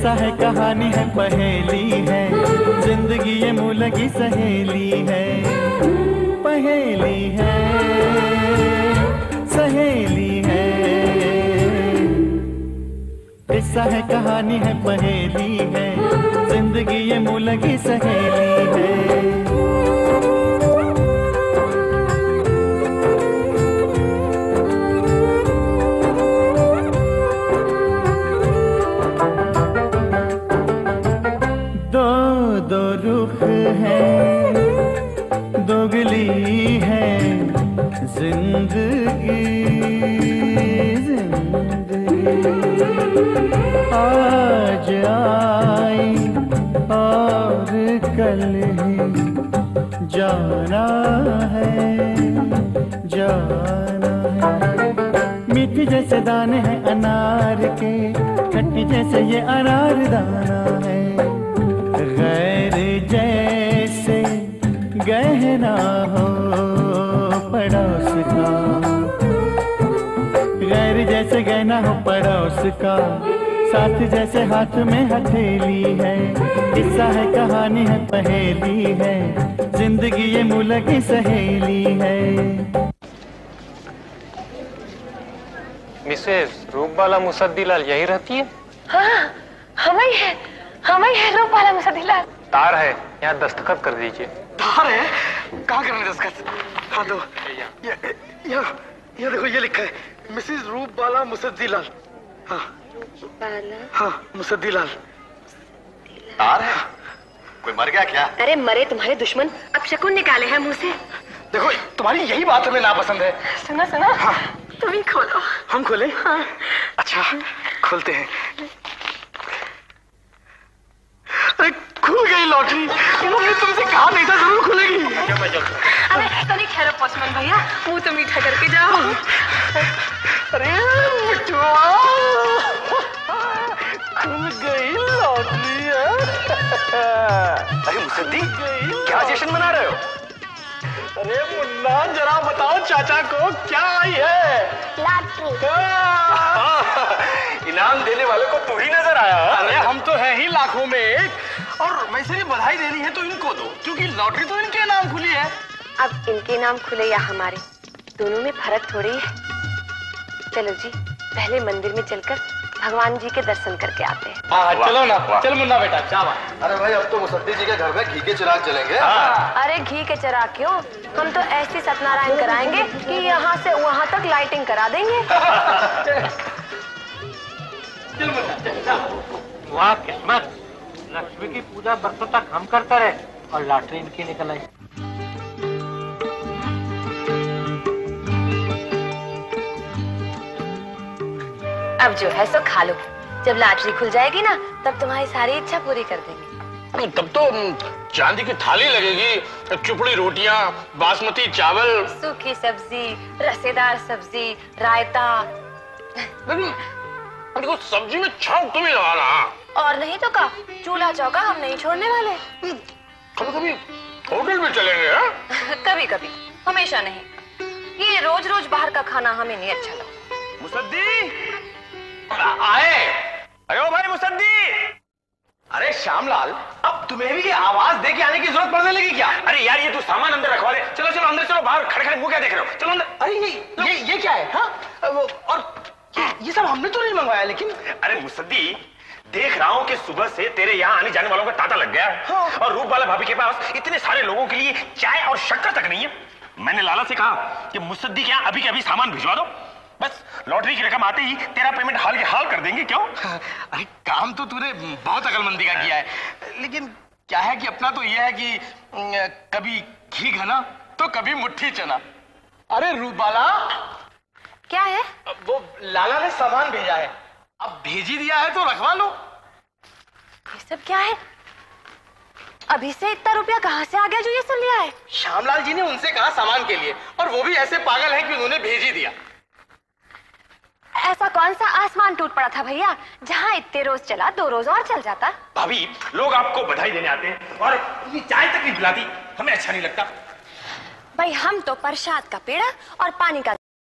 किस्सा है, कहानी है, पहेली है, जिंदगी ये मुँह लगी सहेली है। पहेली है, सहेली है, किस्सा है, कहानी है, पहेली है, जिंदगी ये मुँह लगी सहेली है। दो रुख है, दोगली है जिंदगी, आज आई और कल ही जाना है, जाना है। मीठी जैसे दाने हैं अनार के, खट्टी जैसे ये अनार दाना है। गैर जैसे गहना हो पड़ोस का, गैर जैसे गहना हो पड़ोस का, साथ जैसे हाथ में हथेली है। किस्सा है, कहानी है, पहेली है, जिंदगी ये मुँह लगी सहेली है। मिसेस रूपबाला मुसद्दीलाल यही रहती है? हाँ, हम ही है रूपबाला मुसद्दीलाल। तार है, यहाँ दस्तखत कर दीजिए। तार है? कहाँ करने दस्तखत? हाँ दो। ये देखो, ये लिखा है मिसेस रूपबाला मुसद्दीलाल। हाँ हाँ, मुसद्दीलाल। तार है? कोई मर गया क्या? अरे मरे तुम्हारे दुश्मन अब शकुन निकाले हैं मुंह से। देखो, तुम्हारी यही बात हमें नापसंद है। सुनो सुनो, हाँ। तुम ही खोलो। हम खोले? हाँ। अच्छा, खोलते हैं। अरे खुल गई लॉटरी। मम्मी तुमसे कहा नहीं था जरूर खुलेगी। अरे तो नहीं, ठहरो पोस्टमैन भैया, मुंह तो मीठा करके जाओ। अरे मिठुआ, खुल गई लॉटरी। अरे मुसद्दी, क्या जश्न मना रहे हो? अरे मुन्ना, जरा बताओ चाचा को क्या आई है? लॉटरी। इनाम देने वाले को तू ही नजर आया। अरे हम तो है ही लाखों में एक, और वैसे भी बधाई देनी है तो इनको दो, क्योंकि लॉटरी तो इनके नाम खुली है। अब इनके नाम खुले या हमारे, दोनों में फर्क थोड़ी है। चलो जी, पहले मंदिर में चलकर भगवान जी के दर्शन करके आते हैं। हाँ चलो ना, चल मुन्ना बेटा, चावा। अरे भाई, अब तो मुसद्दी जी के घर में घी के चिराग जलेंगे। अरे घी के चिराग क्यों, हम तो ऐसी सत्यनारायण कराएंगे कि यहाँ से वहाँ तक लाइटिंग करा देंगे। चल मुन्ना, वाह किस्मत, लक्ष्मी की पूजा बरसों तक हम करते रहे और लॉटरी इनकी निकल आई। अब जो है सो खा लो, जब लॉटरी खुल जाएगी ना तब तुम्हारी सारी इच्छा पूरी कर देंगे। तब तो चांदी की थाली लगेगी, चुपड़ी रोटियां, बासमती चावल, सूखी सब्जी, रसेदार सब्जी, रायता। देखो, सब्जी में छौंक तो भी लगाना। और नहीं तो का, चूल्हा चौका हम नहीं छोड़ने वाले। कभी कभी होटल में चलेंगे। कभी कभी, हमेशा नहीं। ये रोज रोज बाहर का खाना हमें नहीं अच्छा लगता। मुसद्दी आए। अरे ओ भाई मुसद्दी। अरे श्यामलाल, अब तुम्हें भी आवाज दे के आने की जरूरत पड़ने लगी क्या? अरे यार, ये तू सामान अंदर रखवा दे। चलो चलो अंदर चलो, बाहर खड़े खड़े मुंह क्या देख रहे हो? चलो अंदर। अरे ये क्या है? हाँ, और ये सब हमने तो नहीं मंगवाया। लेकिन अरे मुसद्दी, देख रहा हूँ कि सुबह से तेरे यहाँ आने जाने वालों का तांता लग गया है। हाँ। और रूपबाला भाभी के पास इतने सारे लोगों के लिए चाय और शक्कर तक नहीं है। मैंने लाला से कहा कि मुसद्दी के यहाँ अभी के अभी सामान भिजवा दो, बस लॉटरी की रकम आते ही तेरा पेमेंट हाल के हाल कर देंगे। क्यों? अरे काम तो तूने बहुत अकलमंदी का किया है, लेकिन क्या है कि अपना तो यह है कि कभी घी घना तो कभी मुट्ठी चना। अरे रूपबाला, क्या है? वो लाला ने सामान भेजा है, अब भेज ही दिया है तो रखवा लो। ये सब क्या है? अभी से इतना रुपया कहाँ से आ गया जो ये सब लिया है? श्यामलाल जी ने उनसे कहा सामान के लिए, और वो भी ऐसे पागल हैं कि उन्होंने भेज ही दिया। ऐसा कौन सा आसमान टूट पड़ा था भैया, जहाँ इतने रोज चला 2 रोज और चल जाता। भाभी, लोग आपको बधाई देने आते हैं और ये चाय तक नहीं पिलाती, हमें अच्छा नहीं लगता। भाई हम तो प्रसाद का पेड़ा और पानी का